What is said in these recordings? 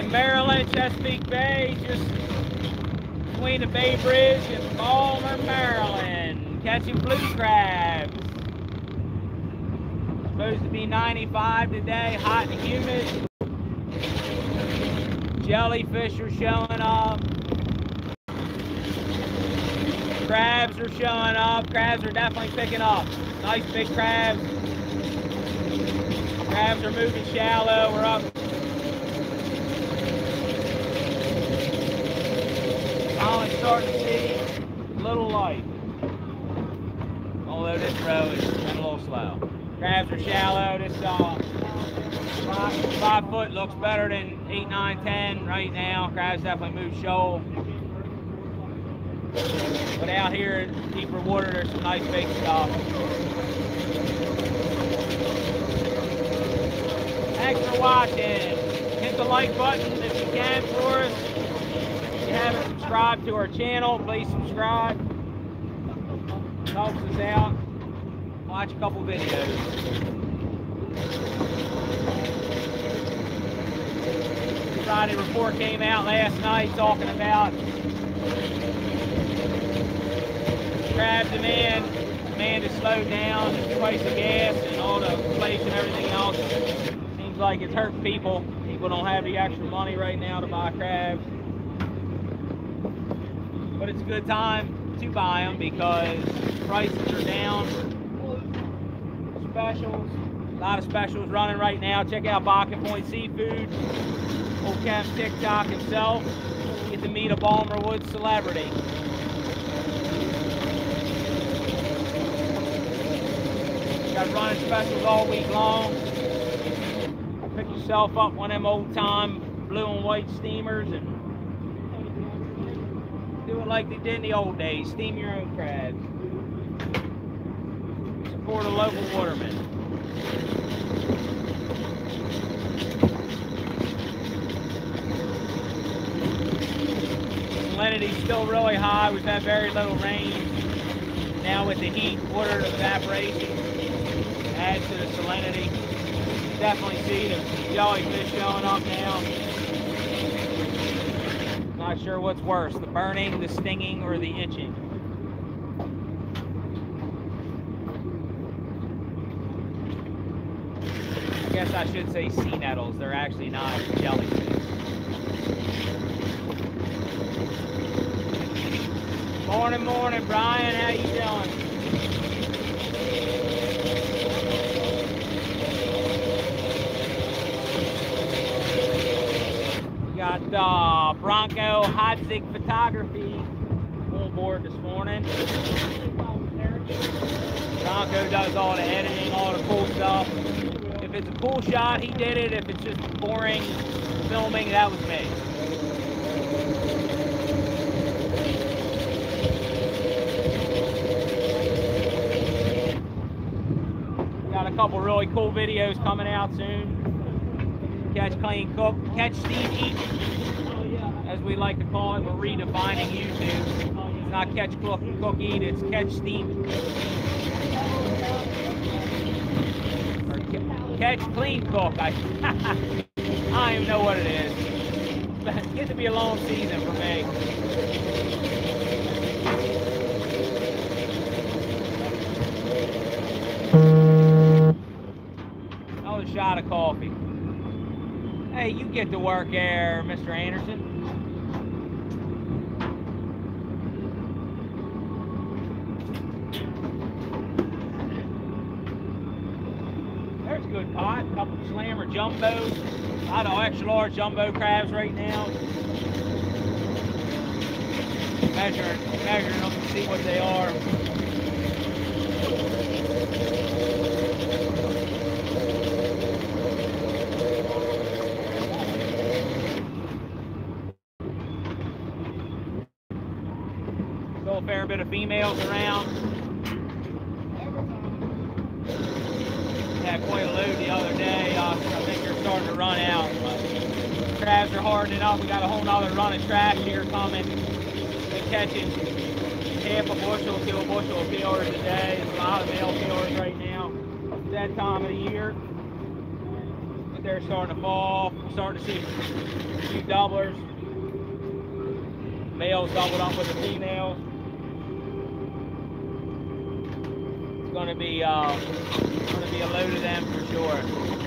Maryland, Chesapeake Bay, just between the Bay Bridge and Balmer, Maryland. Catching blue crabs. Supposed to be 95 today, hot and humid. Jellyfish are showing up. Crabs are showing up. Crabs are definitely picking up. Nice big crabs. Crabs are moving shallow. We're up. Finally starting to see a little light. Although this row is a little slow. Crabs are shallow. This 5 foot looks better than 8, 9, 10 right now. Crabs definitely move shoal. But out here in deeper water, there's some nice big stuff. Thanks for watching. Hit the like button if you can for us. If you haven't subscribed to our channel, please subscribe. It helps us out. Watch a couple videos. Friday report came out last night talking about crab demand. Demand has slowed down. The price of gas and all the inflation and everything else. Seems like it's hurting people. People don't have the extra money right now to buy crabs. But it's a good time to buy them because prices are down. Specials. A lot of specials running right now. Check out Bakken Point Seafood. Old Cap TikTok himself. Get to meet a Balmer Woods celebrity. Got running specials all week long. Pick yourself up one of them old time blue and white steamers and do it like they did in the old days. Steam your own crabs. Support a local waterman. Salinity's still really high. We've had very little rain. Now with the heat, water evaporation adds to the salinity. You definitely see the jellyfish showing up now. Not sure what's worse, the burning, the stinging, or the itching. I guess I should say sea nettles. They're actually not jellyfish. Morning, morning, Brian. How you doing? We got Bronco Hot Zig Photography on board this morning. Bronco does all the editing, all the cool stuff. If it's a cool shot, he did it. If it's just boring filming, that was me. Got a couple really cool videos coming out soon. Catch, clean, cook, catch, steam, eat, as we like to call it. We're redefining YouTube. It's not catch, cook, eat. It's catch, steam. Catch, clean, cook. I don't even know what it is. It's getting to be a long season for me. Another shot of coffee. Hey, you get to work there, Mr. Anderson. There's a good pot. A couple of slammer jumbos. A lot of extra large jumbo crabs right now. Measuring them to see what they are. Still a fair bit of females around. Had quite a load the other day. I think they're starting to run out. But crabs are hardening up. We got a whole nother run of trash here coming. They're catching half a bushel to a bushel of peelers a day. There's a lot of male peelers right now. It's that time of the year. but they're starting to fall. We're starting to see a few doublers. Males doubled up with the females. It's going to be a load of them for sure.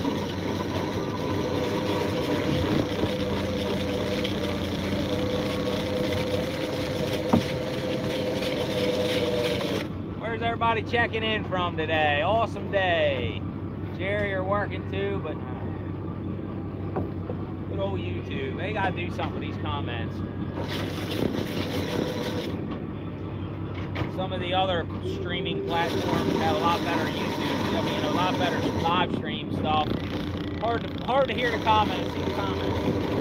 Where's everybody checking in from today? Awesome day. Jerry are working too, but good old YouTube. They got to do something with these comments. Some of the other streaming platforms have a lot better YouTube. I mean, a lot better live stream stuff. Hard to hear the comments. See the comments.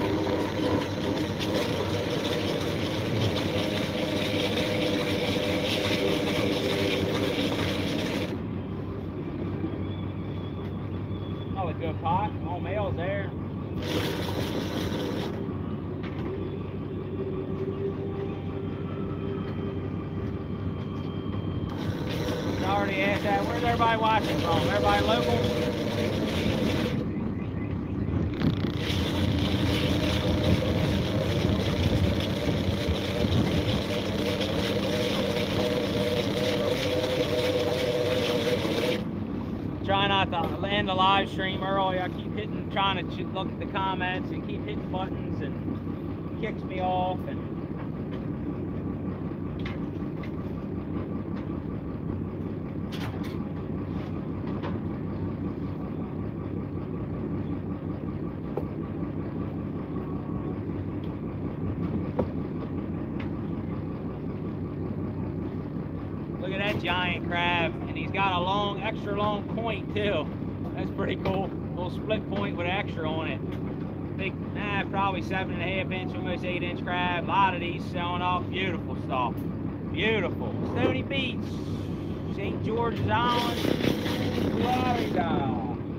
Oh, a good pot. All males there. I already asked that. Where's everybody watching from? Everybody local? Try not to end the live stream early. I keep trying to look at the comments and keep hitting buttons, and it kicks me off. And look at that giant crab, and he's got a long, extra long point too. That's pretty cool. Little split point with extra on it. Big, probably 7.5 inch, almost 8 inch crab. A lot of these showing up. Beautiful stuff. Beautiful. Stony Beach, St. George's Island, Florida.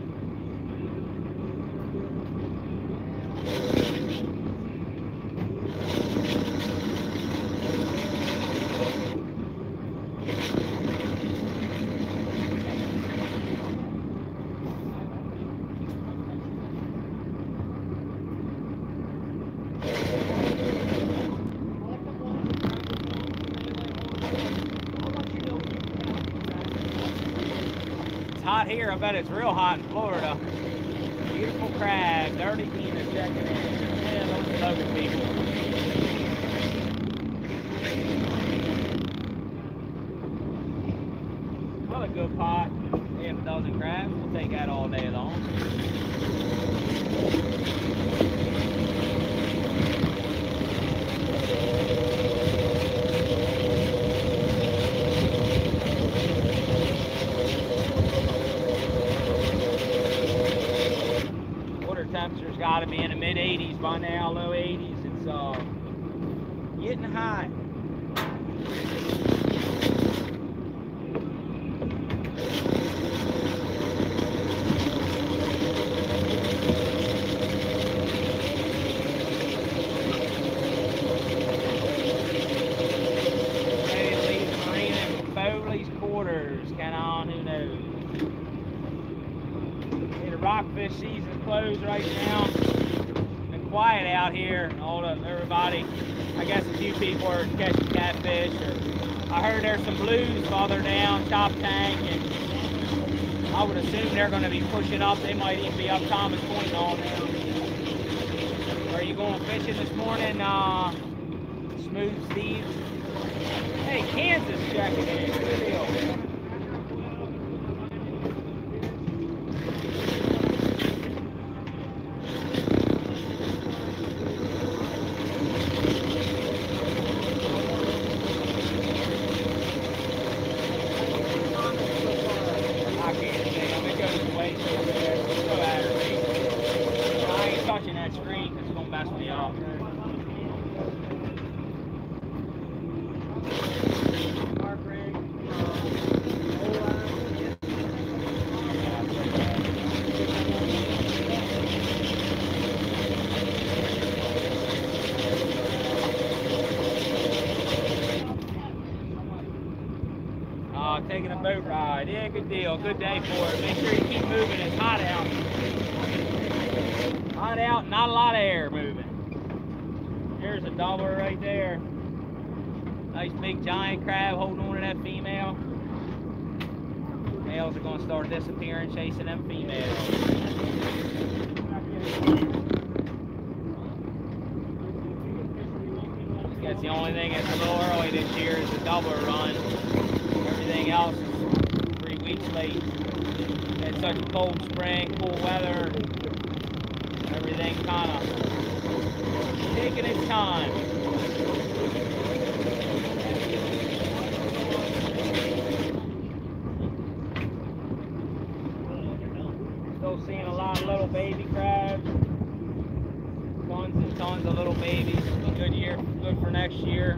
Hot here. I bet it's real hot in Florida. Beautiful crab. Dirty Tina checking in. Yeah, those local people. Another good pot. We have a dozen crabs. We'll take that all day long. Temperature's got to be in the mid 80s by now, low 80s. It's getting hot. Maybe leave the marina in Foley's quarters. Can on, who knows? The rockfish season's closed right now. Been quiet out here. Everybody, I guess a few people are catching catfish. Or I heard there's some blues farther down Top Tank, and I would assume they're going to be pushing up. They might even be up Thomas Point and all now. Are you going fishing this morning, Smooth Steve? Hey, Kansas checking in. Good deal. Taking a boat ride. Yeah, good deal. Good day for it. Make sure you keep moving. It's hot out. Hot out, not a lot of air moving. There's a doubler right there. Nice big giant crab holding on to that female. Males are going to start disappearing, chasing them females. I guess the only thing that's a little early this year is the doubler run. Everything else is 3 weeks late. It's such a cold spring, cool weather. Everything kind of taking its time. Still seeing a lot of little baby crabs. Tons and tons of little babies. Good year, good for next year.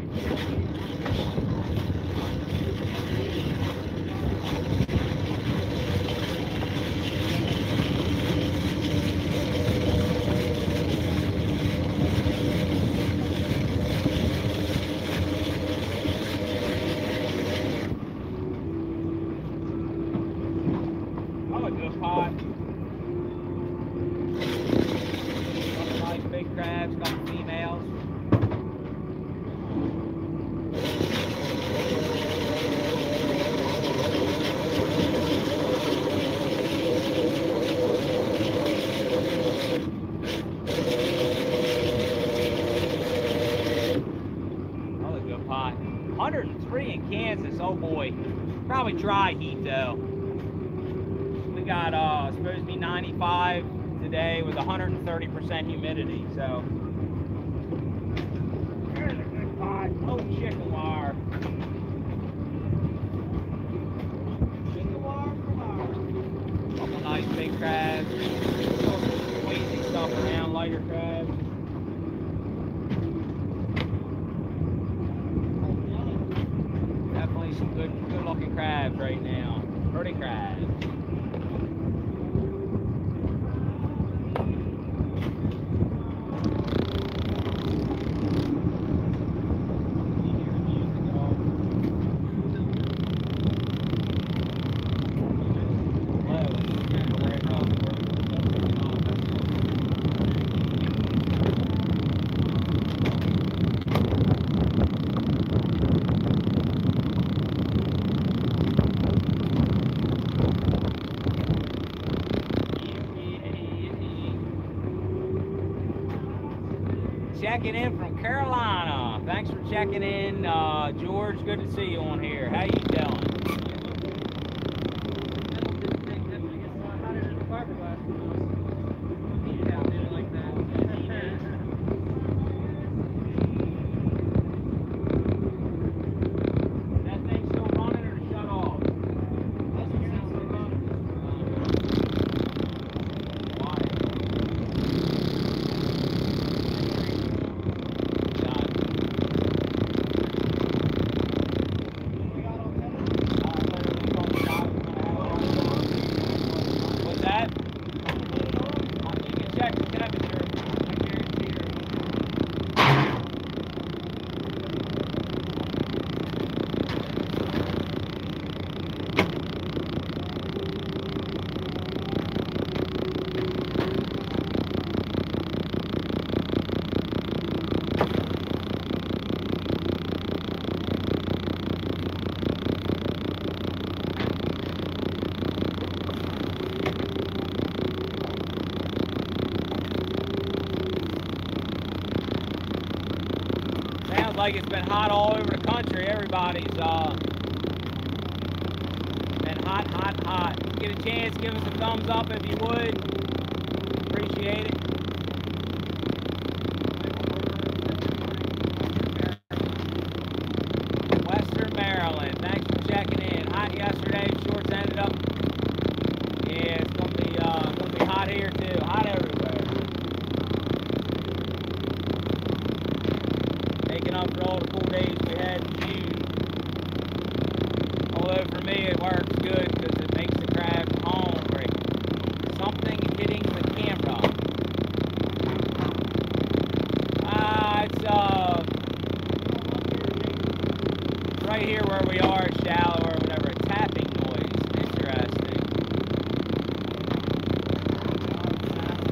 Oh, a good pot. Nice big crabs, couple females. Another good pot. 103 in Kansas, oh boy. Probably dry heat though. We got supposed to be 95 today with 130% humidity, so there's a good pot. Oh, chicken wire. Chicken wire. Couple nice big crabs. Squeezing stuff around, lighter crabs. Definitely some good looking crabs right now. Pretty crabs. Checking in from Carolina. Thanks for checking in, George. Good to see you on here. How you doing? That thing still running or shut off? What's that? You can check the temperature. I guarantee her. Sounds like it's been hot all over the country. Everybody's been hot, hot, hot. Get a chance, give us a thumbs up if you would. Appreciate it. Western Maryland. Thanks for checking in. Hot yesterday. Shorts ended up. Yeah, it's gonna be hot here too. Hot everywhere. Making up for all the cool days we had in June. Although for me it works good because it makes the crabs hungry. Something hitting the camera. It's right here where we are, shallow or whatever. A tapping noise. Interesting.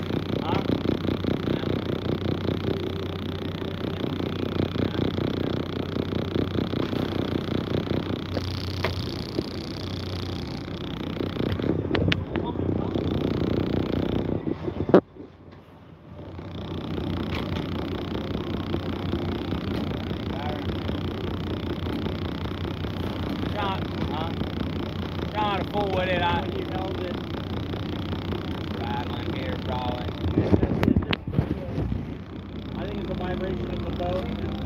kind of full with it. You held it. Rattling here, probably. I think it's the vibration of the boat.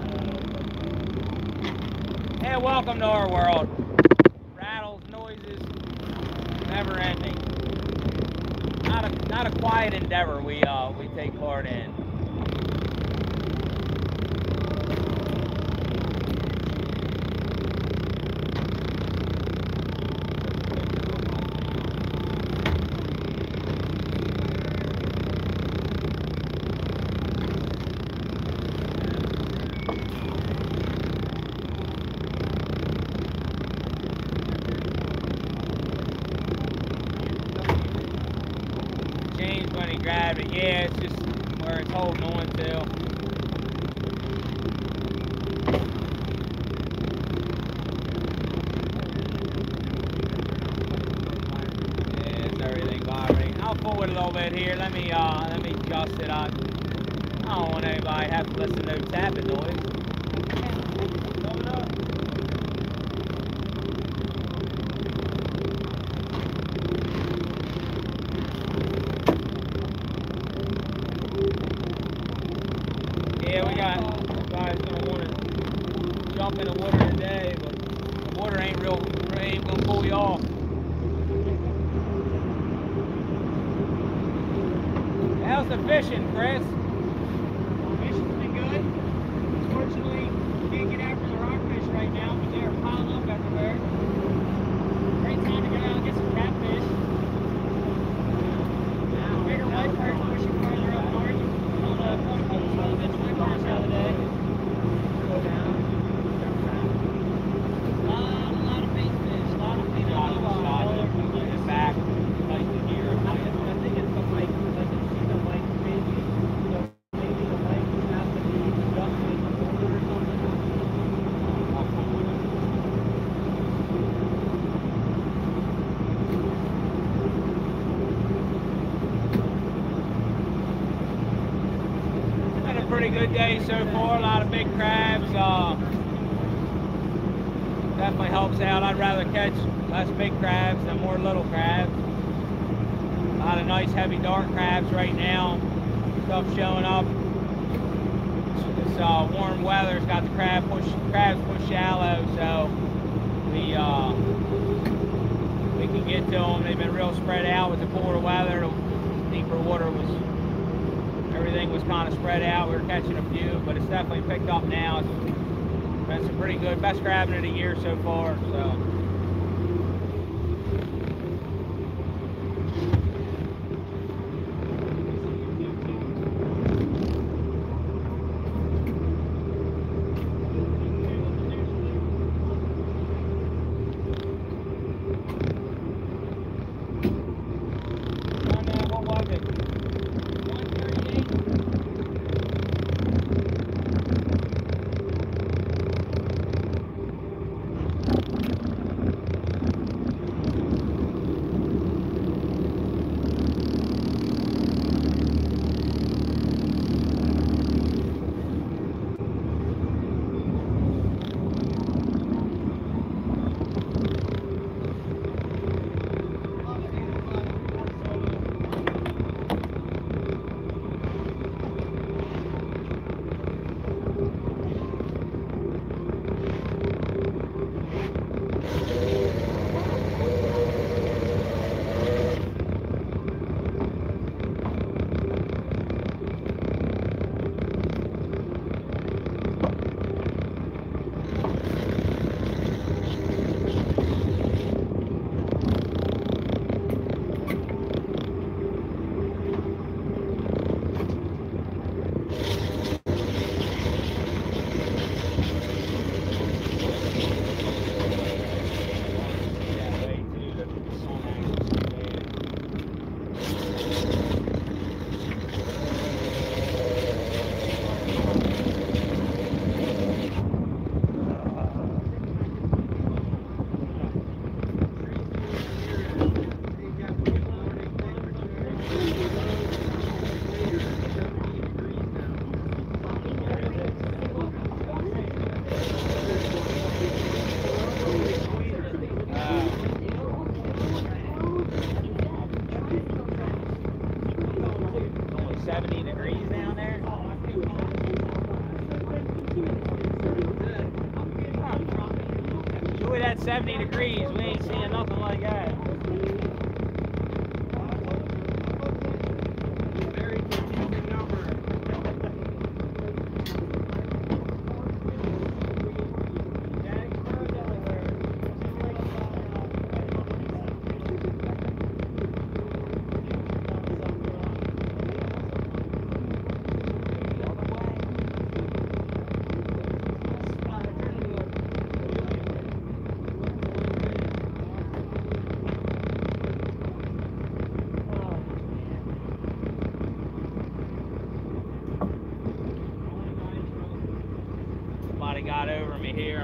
Yeah, welcome to our world. Rattles, noises, never ending. Not a quiet endeavor we take part in. Changed when he grabbed it. Yeah, it's just where it's holding on to. Yeah, it's everything vibrating. I'll forward a little bit here. Let me adjust it. I don't want anybody to have to listen to no tapping noise. Yeah, we got guys gonna want to jump in the water today, but the water ain't gonna pull you off. How's the fishing, Chris? Fishing's been good. Unfortunately, can't get after the rockfish right now, but they are piling up everywhere. Great time to get out and get some catfish. Bigger whitefish pushing farther up north. On the whitefish the other day. Go down. A lot of bait fish. A lot of bait fish. Back, like the gear. I think it's the lake. I can see the lake maybe. So maybe the lake has to be dumped in the water or something. It's been a pretty good day so far. A lot of big crabs. Definitely helps out. I'd rather catch less big crabs than more little crabs. A lot of nice heavy dark crabs right now. Stuff showing up. This warm weather's got the crabs push shallow, so we can get to them. They've been real spread out with the cooler weather. The deeper water everything was kind of spread out. We were catching a few, but it's definitely picked up now. It's been some pretty good, best crabbing of the year so far. So. What was it? 138.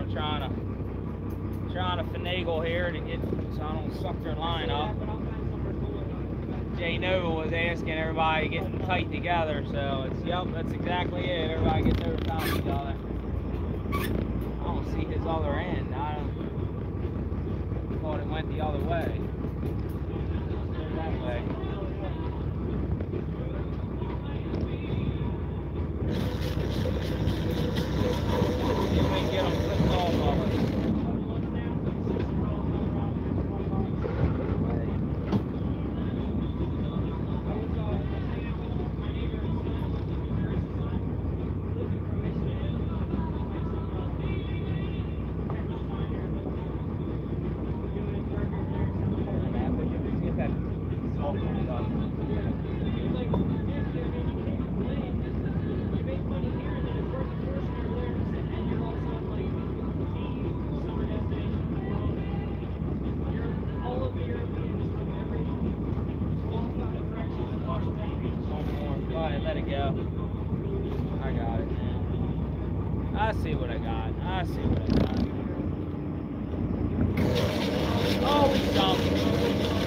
I'm trying to finagle here to get so I don't suck their line up. Jay Nova was asking everybody to get tight together, so it's, yep, that's exactly it. Everybody gets over top of each other. I don't see his other end. I thought it went the other way. That way. See if we can get them flipped off of us. Let it go. I got it, man. I see what I got. I see what I got. Oh, we jumped.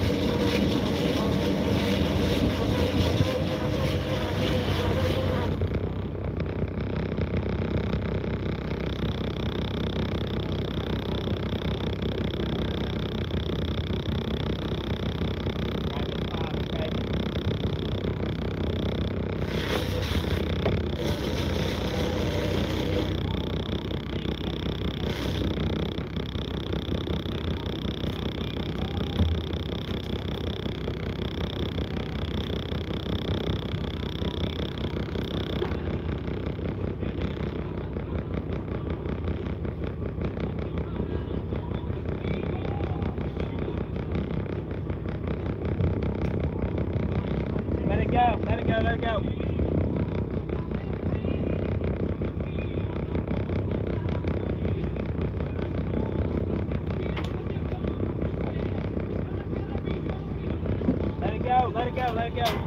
Let it go, let it go, let it go. Let it go, let it go, let it go.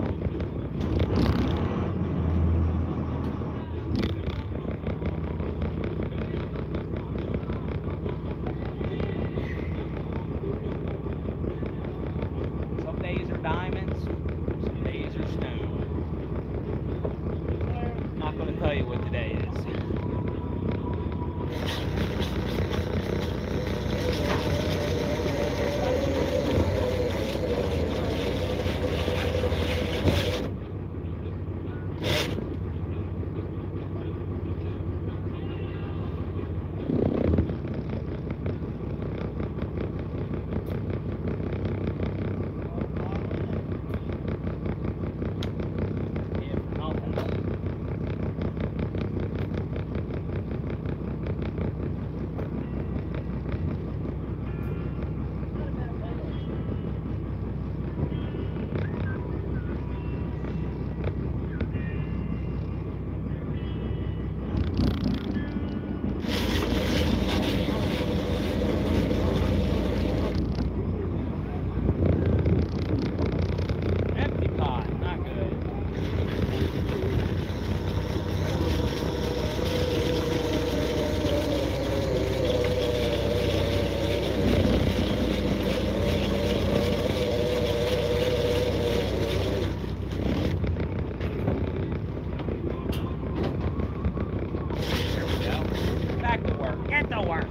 Some days are diamonds, some days are stone. I'm not going to tell you what today is. Get to work.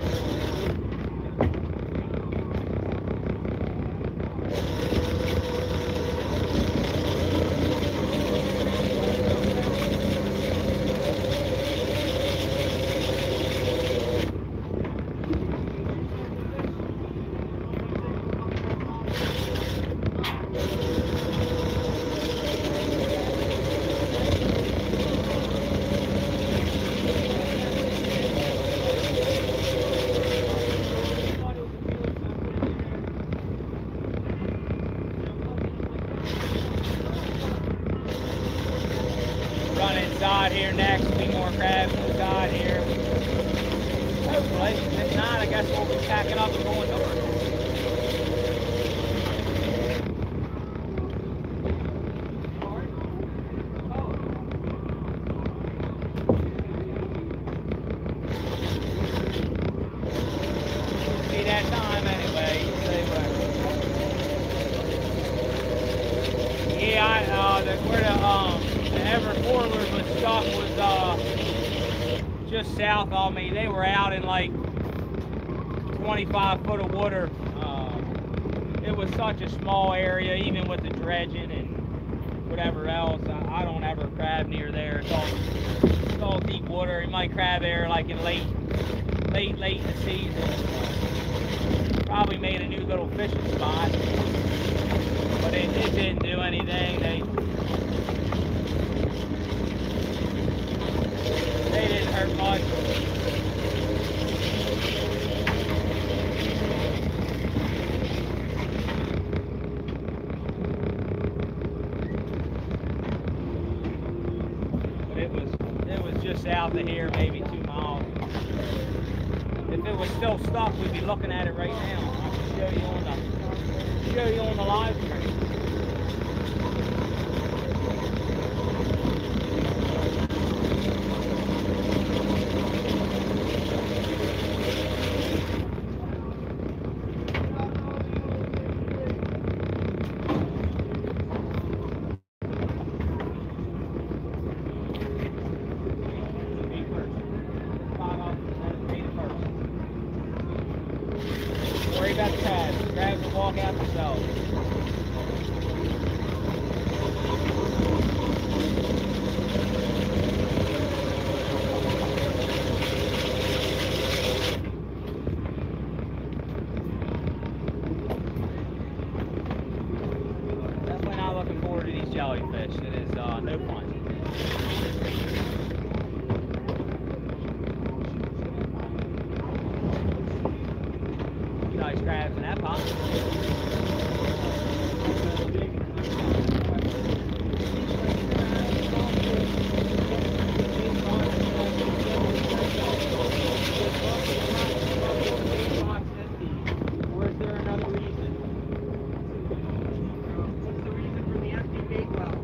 Run inside here next, be more crabs inside here. Hopefully, if not, I guess we'll be packing up and going north. just south of me. They were out in like 25 foot of water. It was such a small area, even with the dredging and whatever else. I don't ever crab near there. It's all deep water. You might crab there like in late in the season. Probably made a new little fishing spot, but it didn't do anything. They didn't hurt much. South of here, maybe 2 miles. If it was still stuck, we'd be looking at it right now. I can show you on the live stream. Jellyfish. It is no fun. Nice crabs in that pot. Or is there another reason? What's the reason for the empty bait well?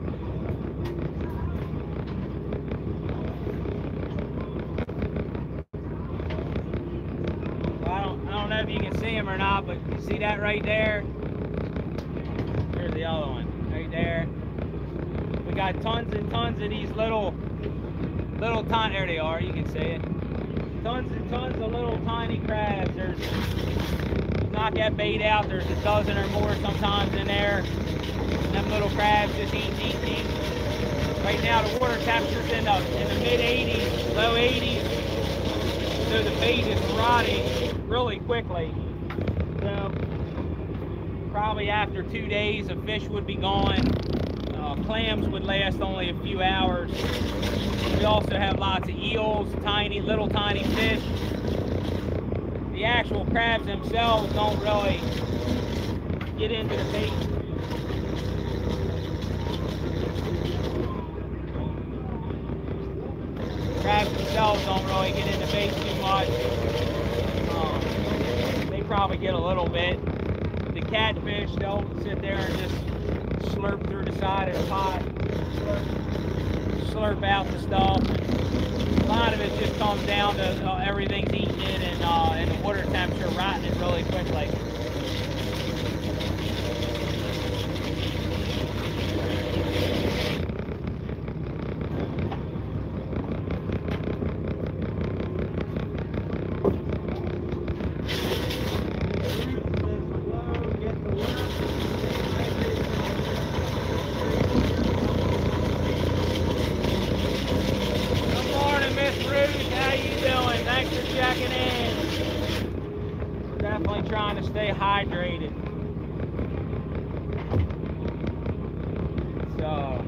I don't know if you can see him or not, but you see that right there? Here's the other one, right there. We got tons and tons of these little tiny, there they are, you can see it. Tons and tons of little tiny crabs. There's, knock that bait out, there's a dozen or more sometimes in there. And them little crabs just eat. Right now the water temperature's in the mid 80s, low 80s. So the bait is rotting really quickly. So probably after 2 days, the fish would be gone. Clams would last only a few hours. We also have lots of eels, little tiny fish. The actual crabs themselves don't really get into the bait. Crabs themselves don't really get into bait too much. They probably get a little bit. The catfish, they'll sit there and just slurp through the side of the pot, slurp out the stuff. And a lot of it just comes down to everything's eating it and the water temperature rotting it really quickly. Trying to stay hydrated. So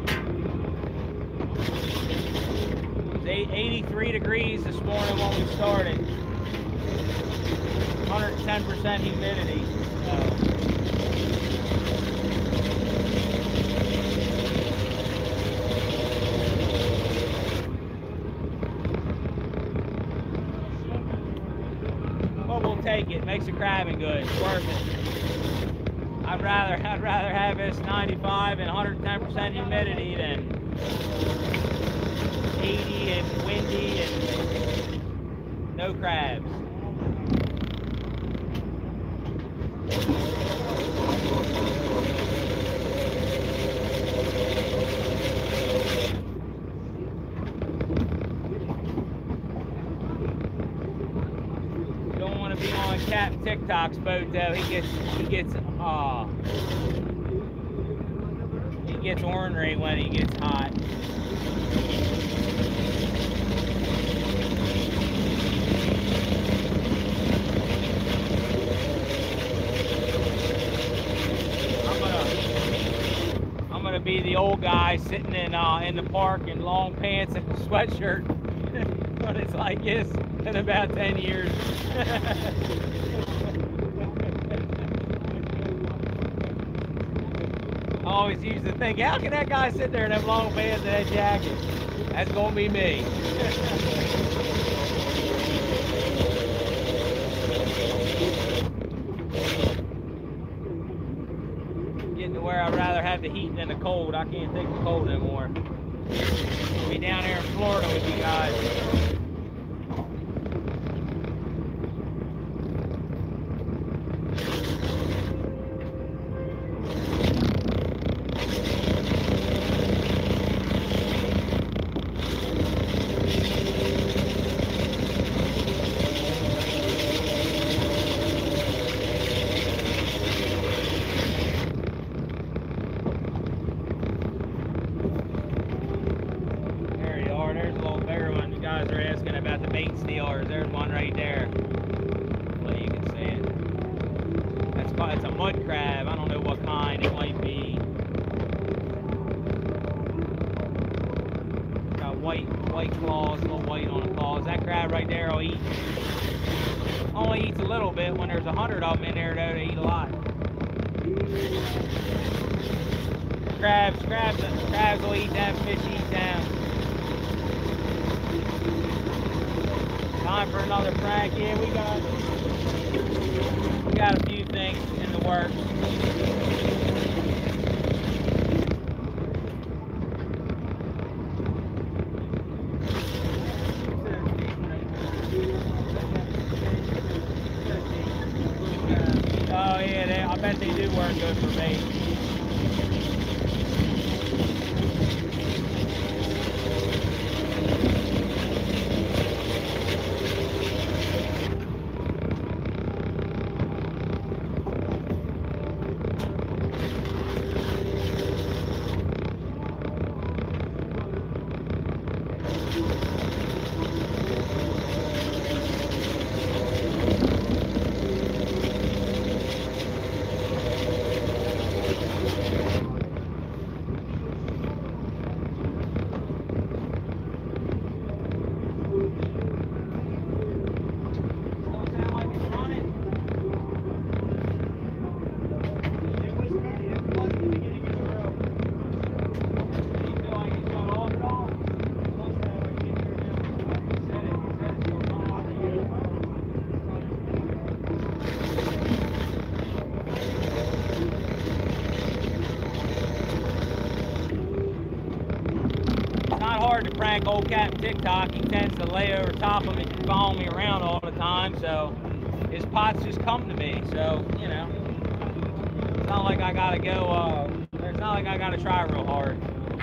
it was 83 degrees this morning when we started. 110% humidity. Take it. Makes the crabbing good. It's worth it. I'd rather have this 95 and 110% humidity than 80 and windy and no crabs. TikTok's boat though, he gets ornery when he gets hot. I'm gonna be the old guy sitting in the park in long pants and a sweatshirt when it's like this in about 10 years. I always used to think, how can that guy sit there in them long pants and that jacket? That's gonna be me. Getting to where I'd rather have the heat than the cold. I can't take the cold anymore. I'll be down there in Florida with you guys. There's one right there. Hopefully you can see it. It's a mud crab. I don't know what kind it might be. Got white claws, a little white on the claws. That crab right there will eat. Only eats a little bit. When there's 100 of them in there, though, they eat a lot. Crabs will eat them. Fish eat them. Time for another prank. Yeah, we got a few things in the works. Oh yeah, I bet they do work good for bait. Hard to prank old Captain TikTok. He tends to lay over top of me and follow me around all the time, so his pots just come to me. So, you know, it's not like I gotta go, it's not like I gotta try real hard.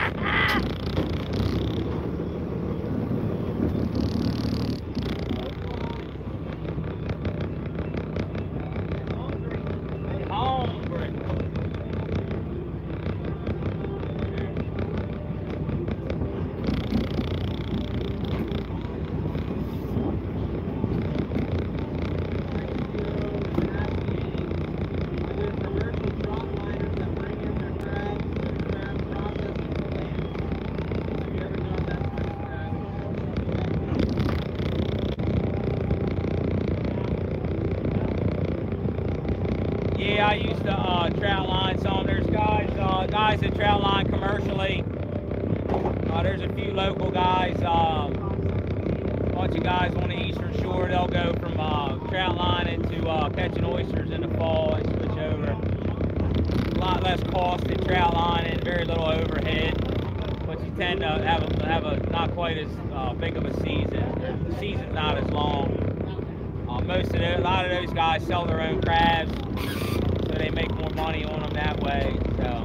Yeah, I used to trout line some. There's guys that trout line commercially. There's a few local guys. A bunch of guys on the Eastern Shore. They'll go from trout lining to catching oysters in the fall and switch over. A lot less cost than trout lining, very little overhead, but you tend to have a not quite as big of a season. The season's not as long. A lot of those guys sell their own crabs, so they make more money on them that way. So.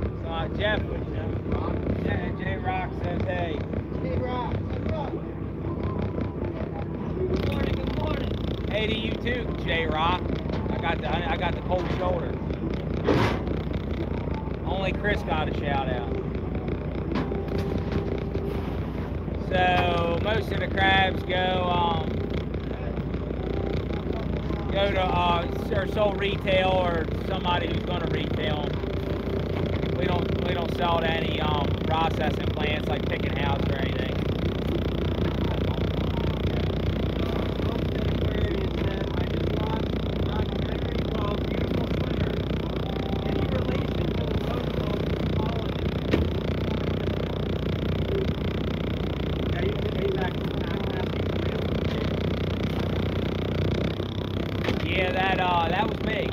Jeff, J-Rock says, hey. Hey, Rock, what's up? Hey to you too, J-Rock. I got the cold shoulder. Only Chris got a shout out. So most of the crabs go to or sold retail or somebody who's going to retail them. We don't sell to any processing plants like Picking House or anything. Yeah, that was me.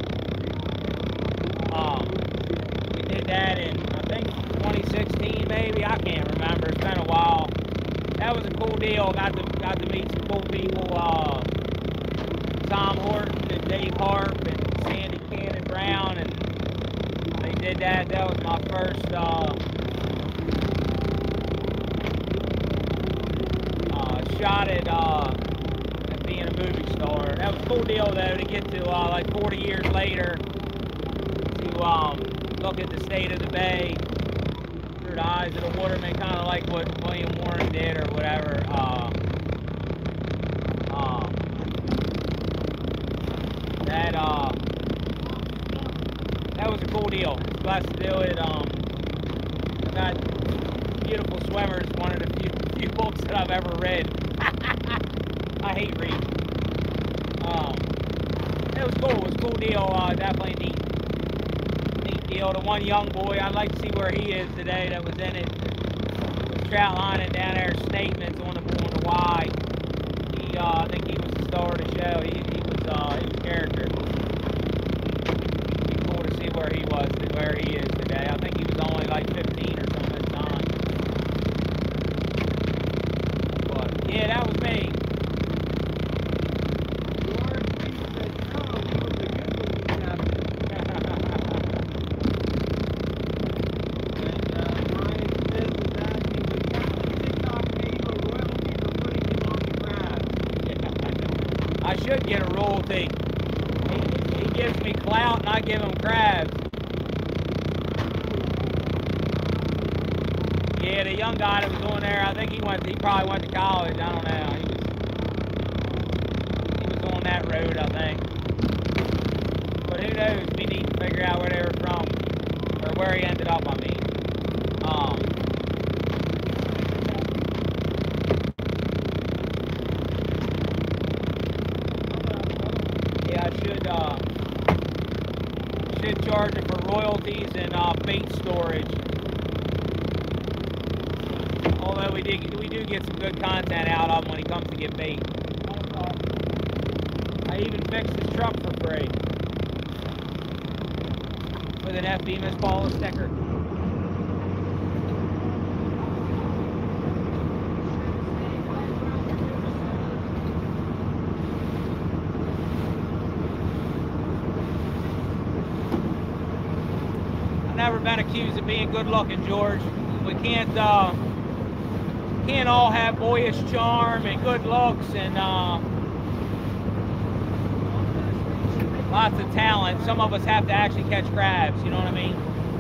We did that in, I think, 2016 maybe. I can't remember. It's been a while. That was a cool deal. Got to meet some cool people. Tom Horton and Dave Harp and Sandy Cannon Brown, and they did that. That was my first shot at being a movie star. That was a cool deal though to get to like 40 years later to look at the state of the bay through the eyes of the waterman, kind of like what William Warren did or whatever. That was a cool deal. Blessed to do it. I got Beautiful Swimmers, one of the few books that I've ever read. I hate reading. It was cool. It was a cool deal. Definitely a neat deal. The one young boy, I'd like to see where he is today that was in it. Was trout lining down there, statements on the Y. I think he was the star of the show. He was character. It'd be cool to see where he was and where he is today. I think he was only like 15 or something at the time. But yeah, that was me. I should get a royalty. He gives me clout and I give him crabs. Yeah, the young guy that was on there, I think he probably went to college. I don't know. He was on that road, I think. But who knows? We need to figure out where they were from, or where he ended up, I mean. Yeah, I should charge it for royalties and bait storage. Although we do get some good content out of him when he comes to get bait. I even fixed his truck for free with an FB Miss Paula sticker. I've never been accused of being good looking, George. We can't all have boyish charm and good looks and lots of talent. Some of us have to actually catch crabs, you know what I mean?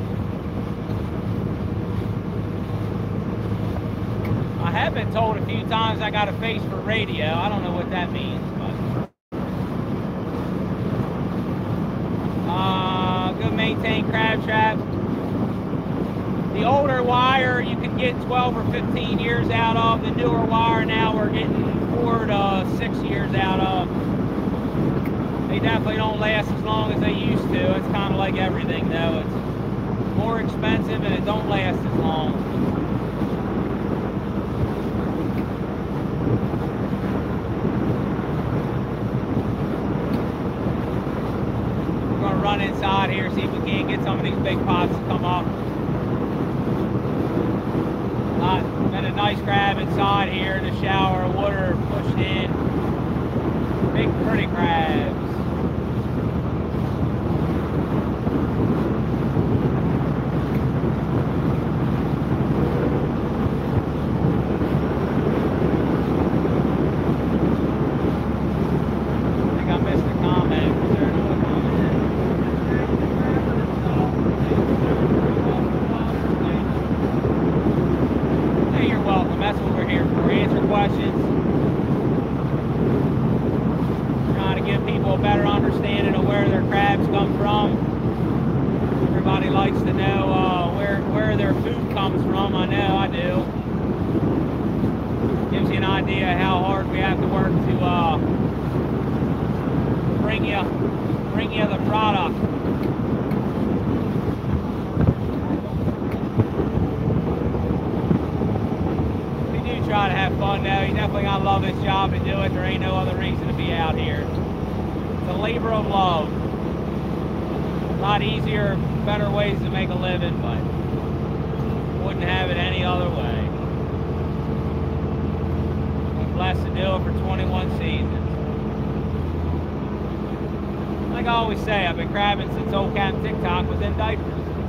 I have been told a few times I got a face for radio. I don't know what that means, but good maintained crab trap. The older wire you can get 12 or 15 years out of. The newer wire now we're getting 4 to 6 years out of. They definitely don't last as long as they used to. It's kind of like everything though. It's more expensive and it don't last as long. We're going to run inside here, see if we can't get some of these big pots to come up. Been a nice crab inside here in the shower, water pushed in. Big pretty crabs. better understanding of where their crabs come from. Everybody likes to know where their food comes from. I know I do. Gives you an idea how hard we have to work to bring you the product. We do try to have fun though. You definitely gotta love this job to do it. There ain't no other reason to be out here. It's a labor of love. A lot easier, better ways to make a living, but wouldn't have it any other way. I'm blessed to do it for 21 seasons. Like I always say, I've been crabbing since old Captain TikTok was in diapers.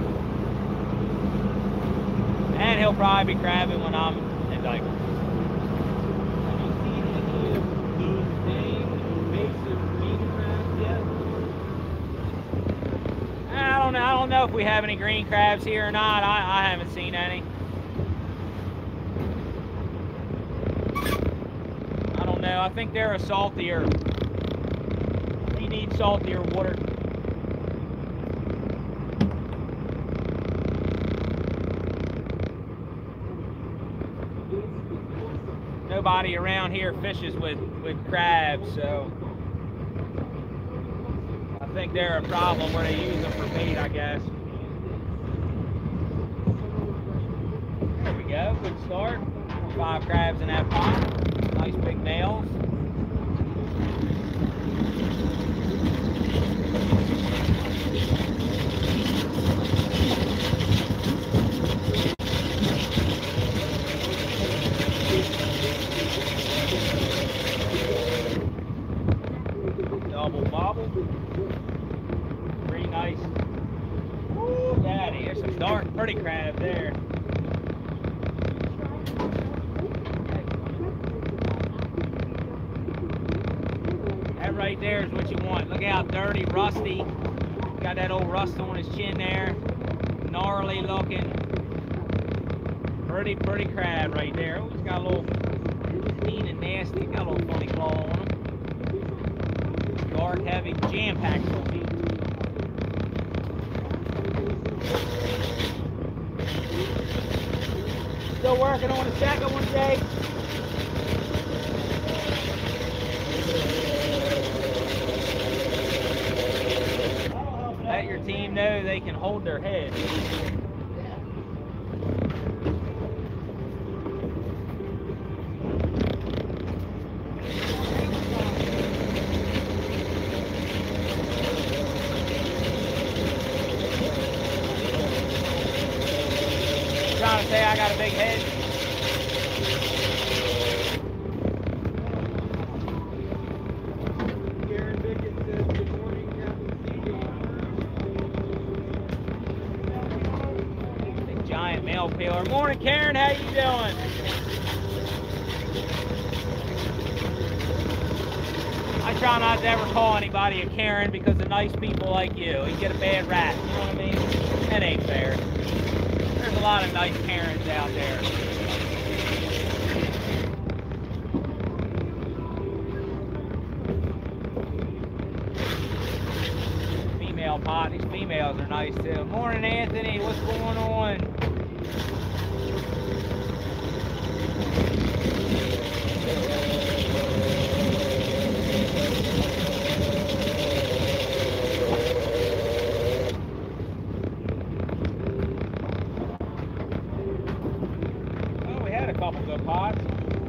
And he'll probably be crabbing when I'm in diapers. Have you seen any of those same invasive green crabs yet? I don't know if we have any green crabs here or not. I haven't seen any. I don't know. I think they're a saltier. They need saltier water. Nobody around here fishes with crabs, so I think they're a problem where they use them for bait, I guess. There we go, good start. 5 crabs in that pot. Nice big males. Double bobble. 3 nice. Ooh, daddy, there's some dark, pretty crabs there. That right there is what you want. Look how dirty, rusty. Got that old rust on his chin there. Gnarly looking. Pretty crab right there. Oh, he's got a little mean and nasty. Got a little funny claw on him. Dark, heavy, jam-packed full meat. Still working on the second one, Jake. Let your team know they can hold their head. Trying to say I got a big head. Karen Bickett says, good morning, Captain CD. Big giant male peeler. Morning, Karen. How you doing? I try not to ever call anybody a Karen because of nice people like you. You get a bad rap. You know what I mean? That ain't fair. There's a lot of nice Karens out there. Female pot. These females are nice too. Morning, Anthony. What's going on? Couple good pots.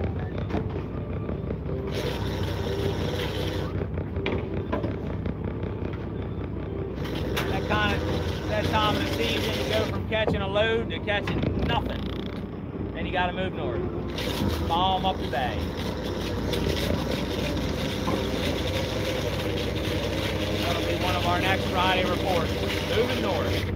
That time of the season, you go from catching a load to catching nothing. Then you got to move north. Follow them up the bay. That'll be one of our next Friday reports. Moving north.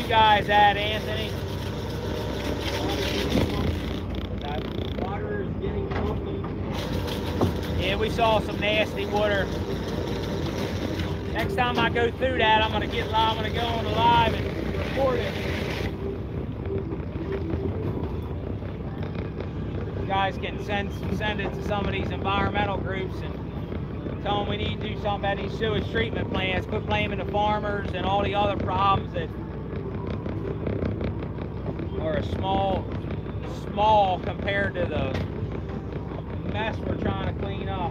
guys at, Anthony? Water is getting funky. Yeah, we saw some nasty water. Next time I go through that, I'm gonna go on the live and record it. You guys can send it to some of these environmental groups and tell them we need to do something about these sewage treatment plants. Quit blaming the farmers and all the other problems that are small compared to the mess we're trying to clean up.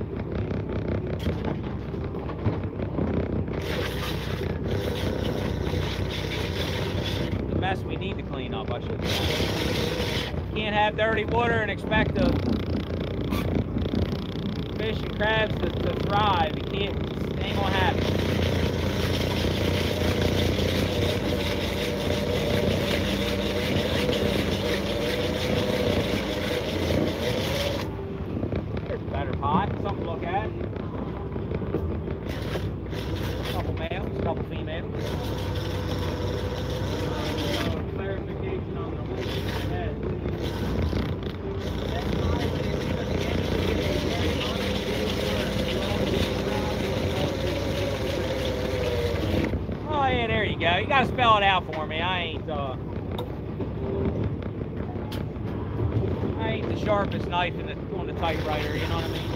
The mess we need to clean up, I should say. Can't have dirty water and expect the fish and crabs to thrive. You can't, it ain't gonna happen. There's a better pot, something to look at. A couple males, a couple females. Clarification on the head. Oh yeah, there you go. You gotta spell it out for me. I ain't the sharpest knife on the typewriter, you know what I mean?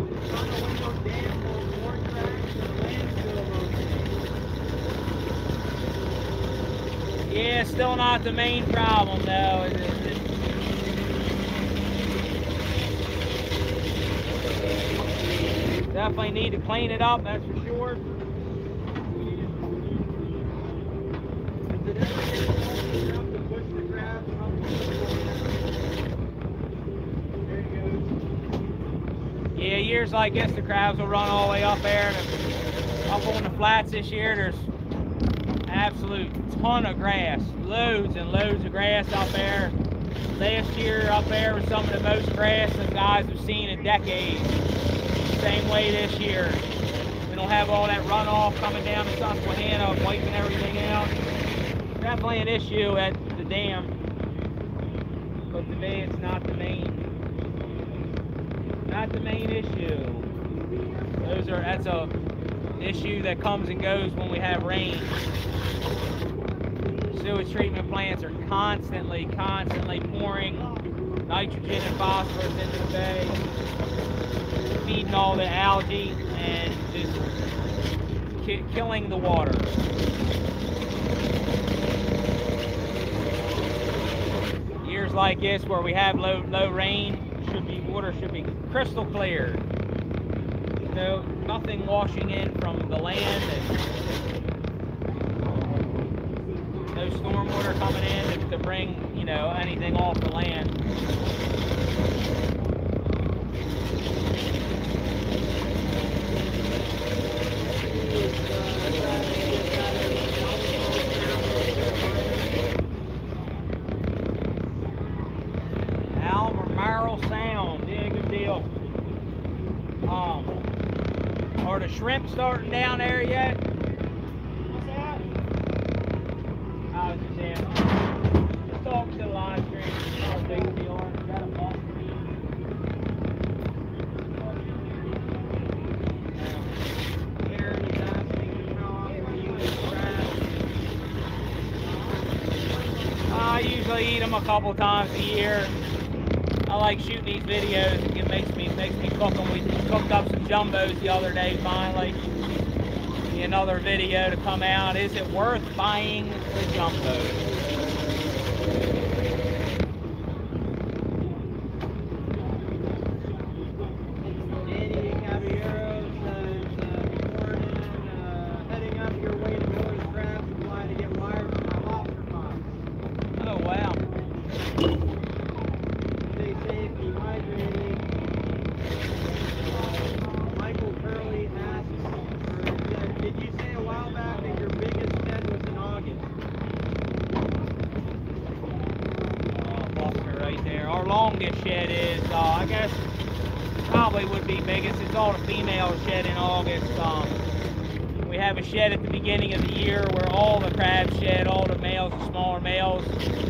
Yeah, still not the main problem though. Definitely need to clean it up, that's for sure. Yeah, years like this, the crabs will run all the way up there. And up on the flats this year, there's absolute ton of grass, loads and loads of grass up there. Last year up there was some of the most grass that guys have seen in decades. Same way this year. We don't have all that runoff coming down the Susquehanna, wiping everything out. Definitely an issue at the dam, but today it's not the main issue. That's a issue that comes and goes when we have rain. Sewage treatment plants are constantly pouring nitrogen and phosphorus into the bay, feeding all the algae and just killing the water. Years like this where we have low rain, water should be crystal clear. No, nothing washing in from the land, and no storm water coming in to bring, you know, anything off the land. Are the shrimp starting down there yet? What's that? I was just saying, just talk to the live stream. How big they are. Is that a bus? I usually eat them a couple times a year. I like shooting these videos. It makes me cook them. We cooked up some jumbos the other day finally. Another video to come out. Is it worth buying the jumbos? Heading up your way to Miller's Crab Supply to get wires from my lobster box. Oh wow. Stay safe, be hydrated. Michael Curley asks, did you say a while back that your biggest shed was in August? Buster right there. Our longest shed is, I guess, probably would be biggest. It's all the female shed in August. We We have a shed at the beginning of the year where all the crabs shed, all the males, the smaller males,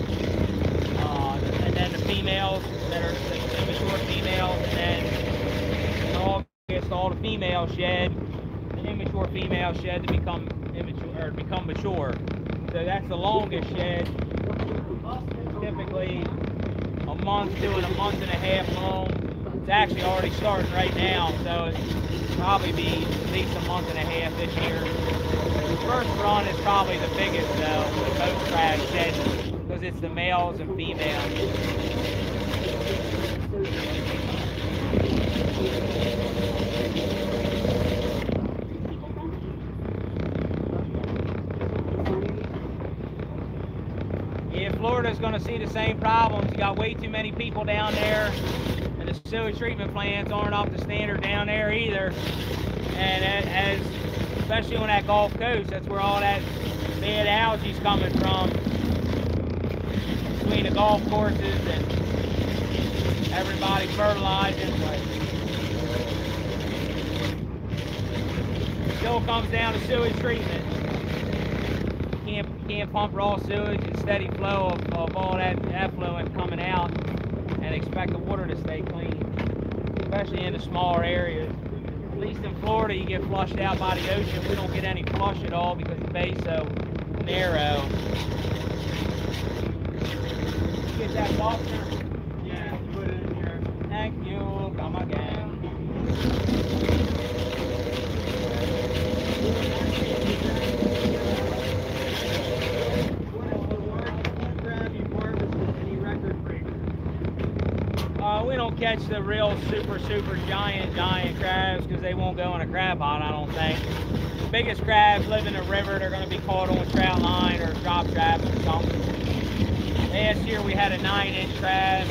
and then the females that are the immature females, and then in August all the females shed, the immature females shed to become immature or become mature. So that's the longest shed. It's typically a month to a month and a half long. It's actually already starting right now, so it'll probably be at least a month and a half this year. The first run is probably the biggest though, with most crab shedding, because it's the males and females. Yeah, Florida's going to see the same problems. You got way too many people down there, and the sewage treatment plants aren't up to standard down there either. And especially on that Gulf Coast, that's where all that bad algae's coming from, between the golf courses and everybody fertilizing. But it still comes down to sewage treatment. You can't pump raw sewage and steady flow of all that effluent coming out and expect the water to stay clean, especially in the smaller areas. At least in Florida, you get flushed out by the ocean. We don't get any flush at all because the bay's so narrow. Get that lobster? Yeah, put it in here. Thank you. Come again. We don't catch the real super giant crabs because they won't go in a crab pot, I don't think. The biggest crabs live in the river. They're going to be caught on trout line or drop traps or something. Last year we had a 9-inch crab.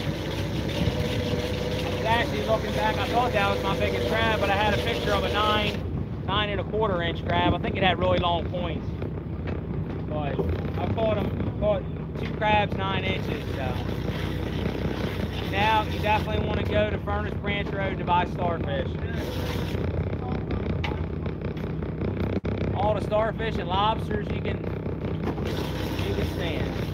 I was actually looking back, I thought that was my biggest crab, but I had a picture of a 9.25-inch crab. I think it had really long points. But I caught 2 crabs 9 inches, so. Now you definitely want to go to Furnace Branch Road to buy starfish. All the starfish and lobsters you can stand.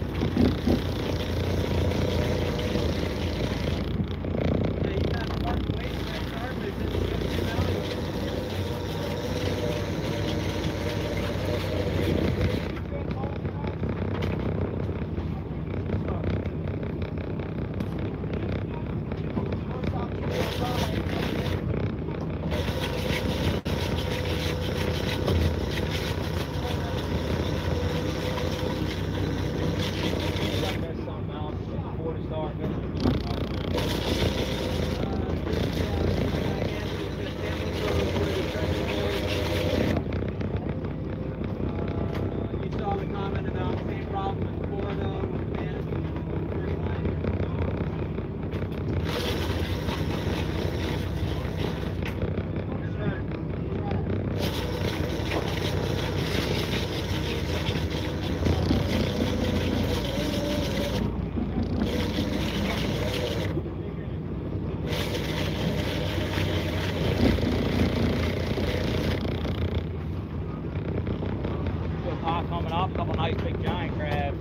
Coming up, a couple nice big giant crabs.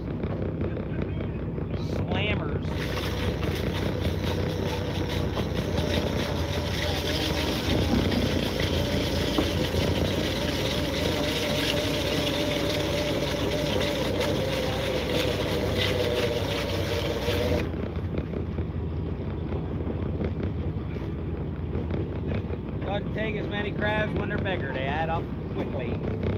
Slammers. Doesn't take as many crabs when they're bigger. They add up quickly.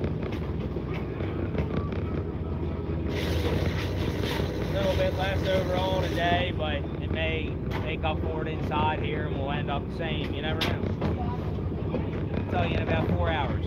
A little bit less overall today, but it may make up for it inside here and we'll end up the same. You never know. I'll tell you in about 4 hours.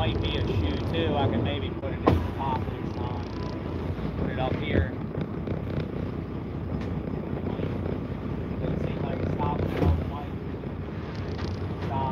might be a shoe too. I can maybe put it in the top this time. Put it up here. Doesn't seem like it's stopping at all. It might stop.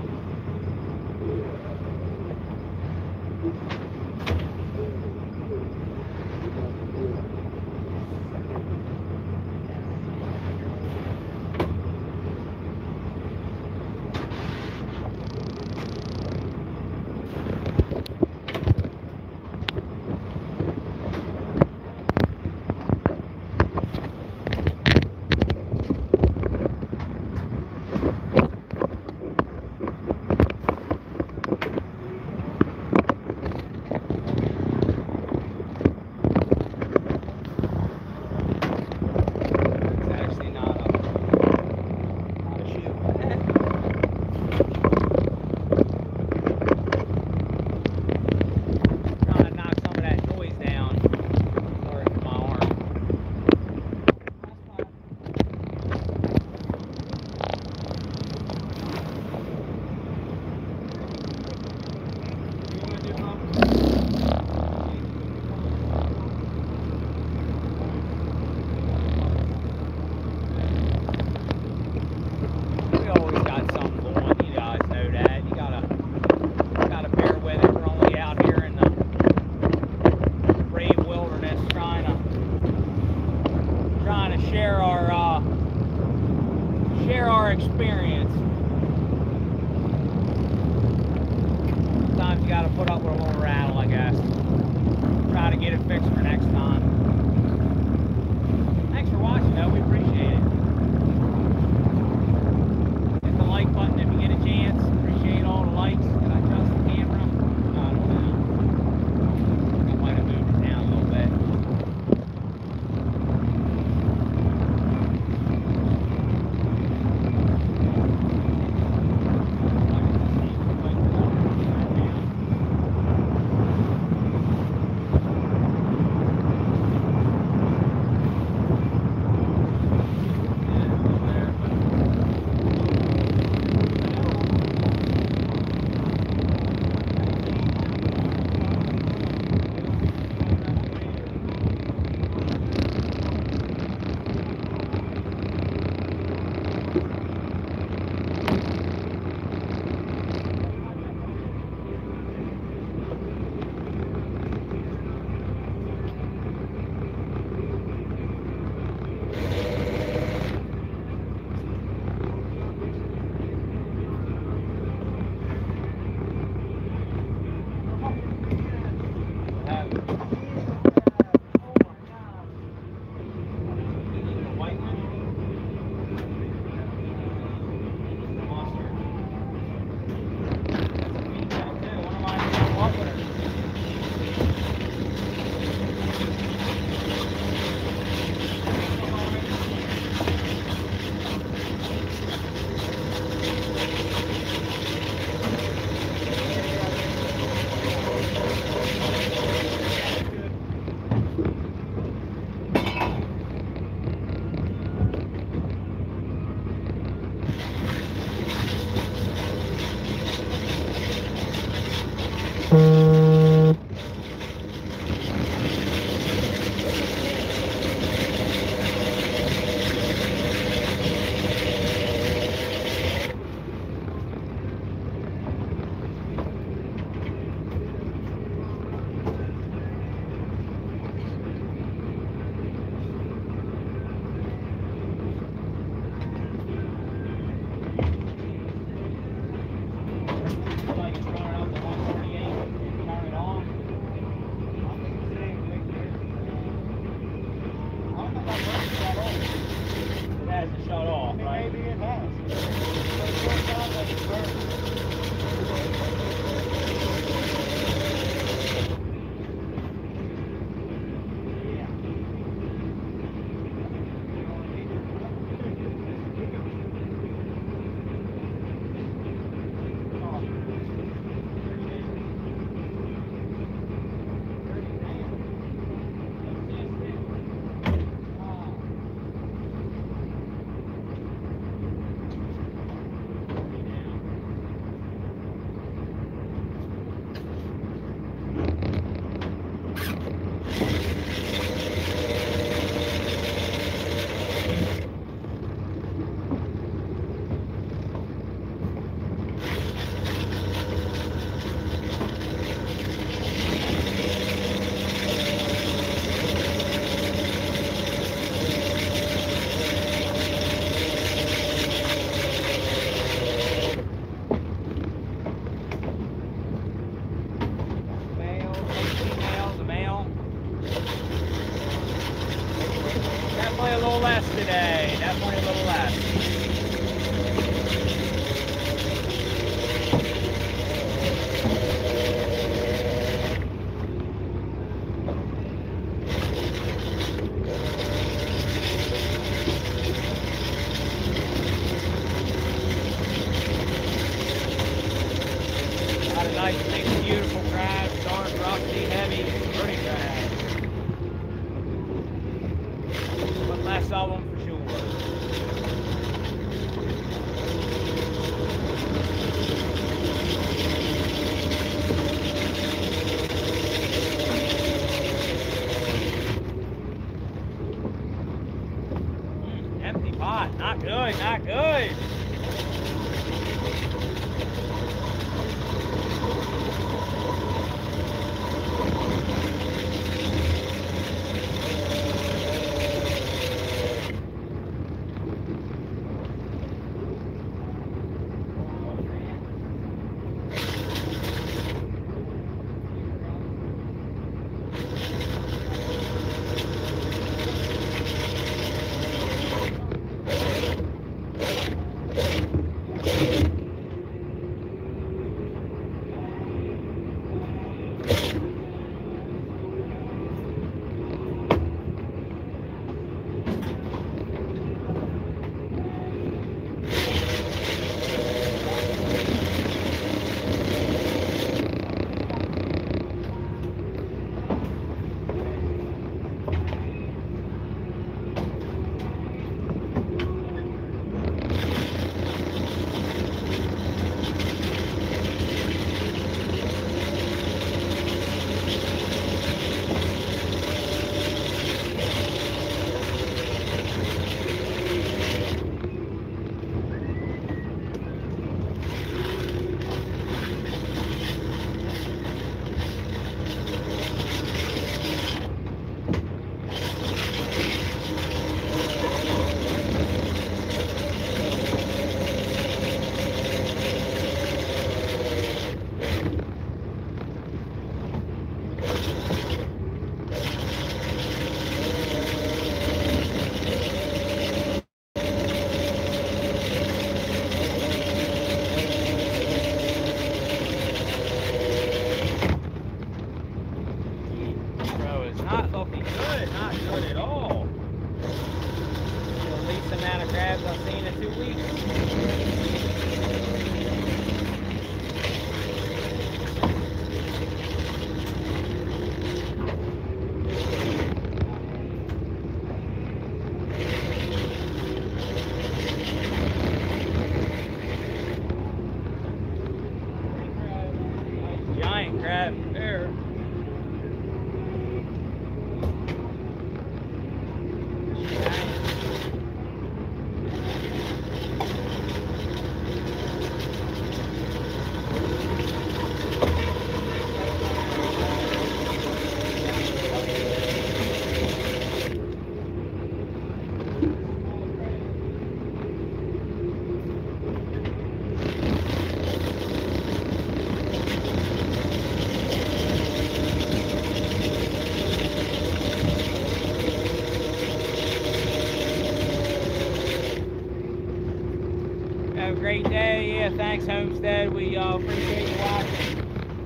Share our experience. Sometimes you got to put up with a little rattle, I guess. Try to get it fixed for next time. Thanks for watching, though. We appreciate it. Hit the like button if you get a chance. Appreciate all the likes. Can I adjust the camera? I don't know. I might have moved it down a little bit. Shut off, right? Maybe it has. today. Definitely a little less. Got a nice, big, beautiful crab. Dark, rusty, heavy, pretty crab. But less of them for sure. Empty pot. Not good, not good. Not looking good, not good at all. The least amount of crabs I've seen in 2 weeks. Giant crab there. Have a great day. Yeah, thanks, Homestead. We appreciate you watching.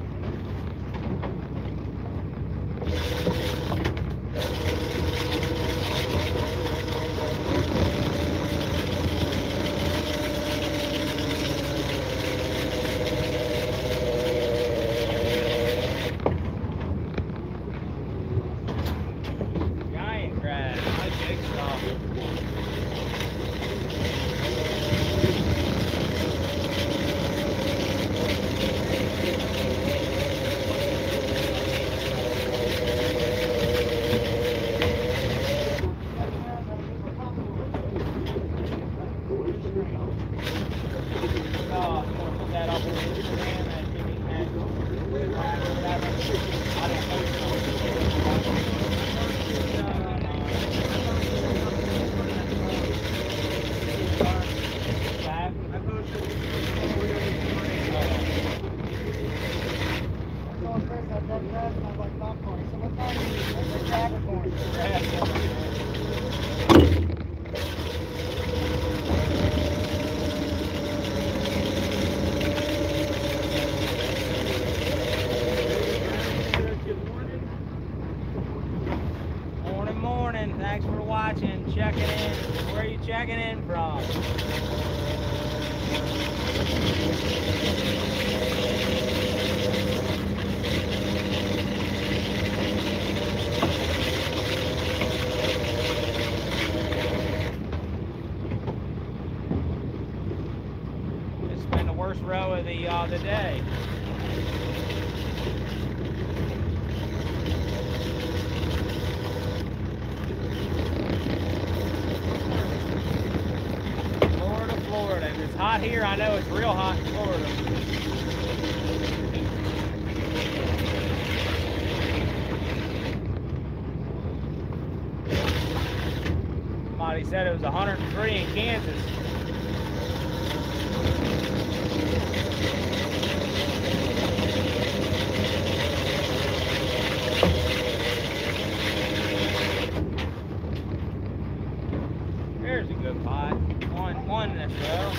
Giant crab. Nice big stuff. you checking in from? It's been the worst row of the day. Florida. If it's hot here, I know it's real hot in Florida. Somebody said it was 103 in Kansas. There's a good pot. One in this row.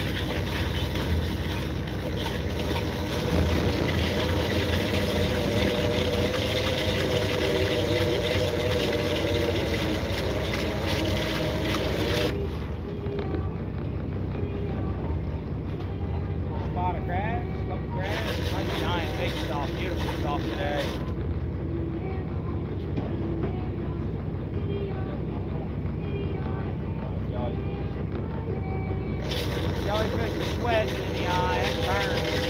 Spot of crabs, couple crabs. Nice giant big stuff, beautiful stuff today. Jellyfish are sweat in the eye, it burns.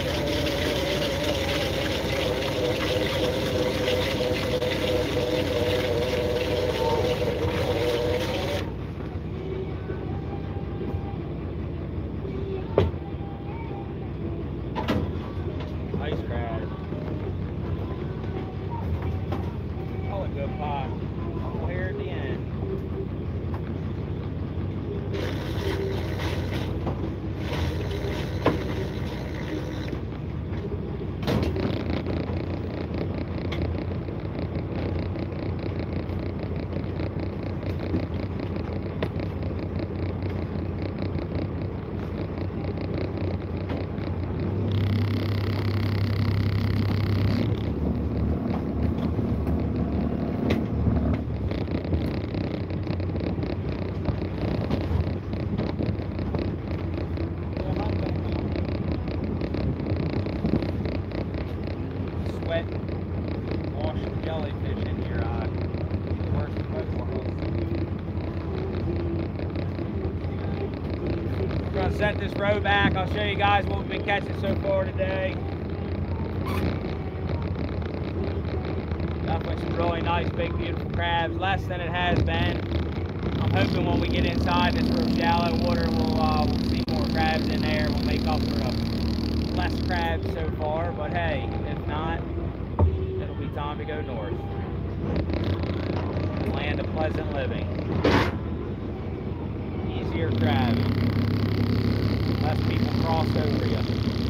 Ice crab. Oh, a good pot. Oh, here at the end. Sweat, wash the jellyfish in your eye. Worst of both worlds. We're going to set this row back. I'll show you guys what we've been catching so far today. Definitely some really nice, big, beautiful crabs. Less than it has been. I'm hoping when we get inside this real shallow water, we'll see more crabs in there. We'll make up for less crabs so far. But hey, if not, it'll be time to go north. Land of pleasant living. Easier crabbing. Less people cross over you.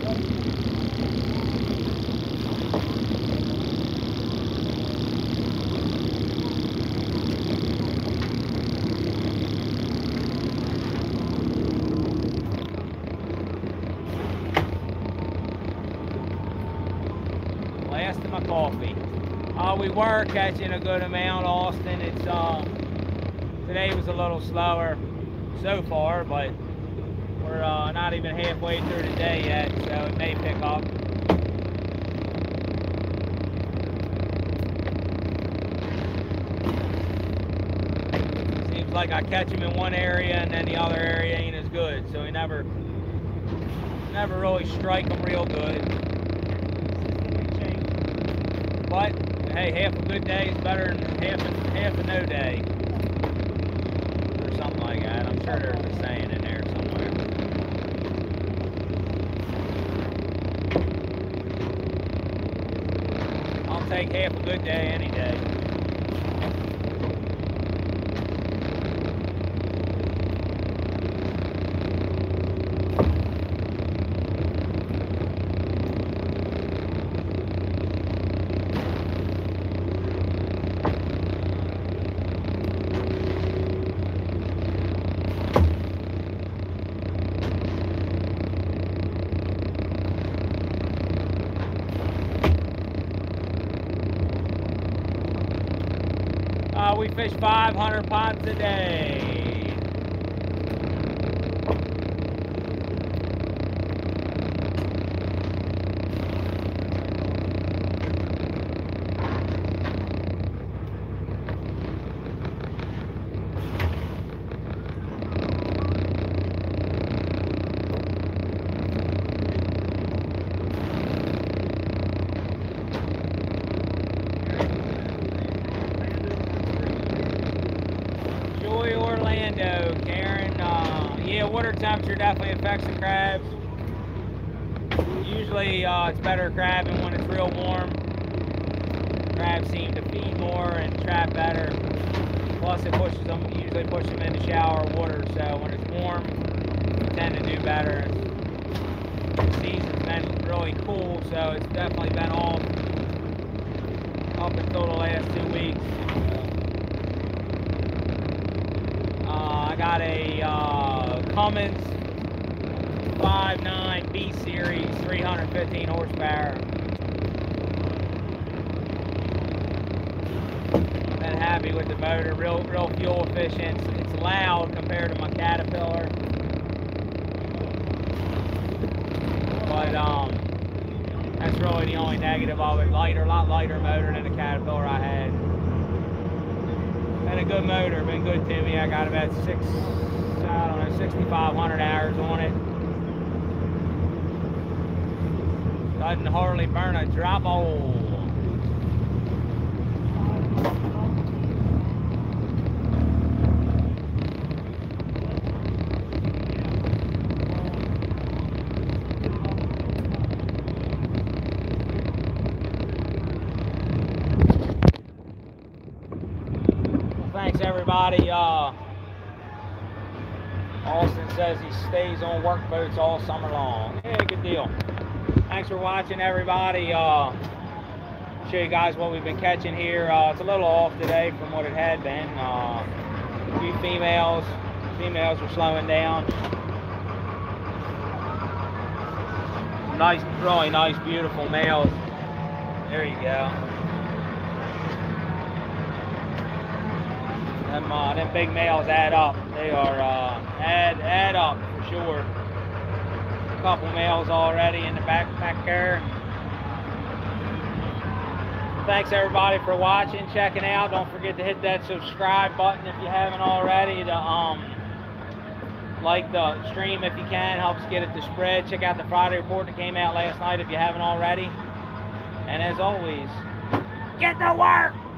Last of my coffee. We were catching a good amount, Austin. It's today was a little slower so far, but we're not even halfway through the day yet, so it may pick up. Seems like I catch them in one area and then the other area ain't as good, so we never really strike them real good. But hey, half a good day is better than half a no day, or something like that. I'm sure there's a saying in there somewhere. I'll take half a good day any day. We fish 500 pots a day. water temperature definitely affects the crabs. Usually it's better crabbing when it's real warm. Crabs seem to feed more and trap better. Plus it usually pushes them into shallower water, so when it's warm, you tend to do better. The season's been really cool, so it's definitely been off up until the last 2 weeks. I got a Cummins 5.9 B Series, 315 horsepower. Been happy with the motor, real fuel efficient. It's loud compared to my Caterpillar, but that's really the only negative of it. A lot lighter motor than the Caterpillar I had. And a good motor, been good to me. I got about 6,500 hours on it. Doesn't hardly burn a drop of oil. Thanks everybody. Austin says he stays on work boats all summer long. Yeah, good deal. Thanks for watching everybody. Show you guys what we've been catching here. It's a little off today from what it had been. A few females are slowing down. Nice, really nice, beautiful males. There you go. Them big males add up. They are add up for sure. A couple males already in the back there. Thanks everybody for watching, checking out. Don't forget to hit that subscribe button if you haven't already. To like the stream if you can, helps get it to spread. Check out the Friday report that came out last night if you haven't already. And as always, get to work!